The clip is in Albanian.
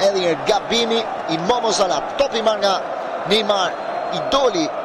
Edinger, Gabini, i Momo Salah, topi mga Neymar, idoli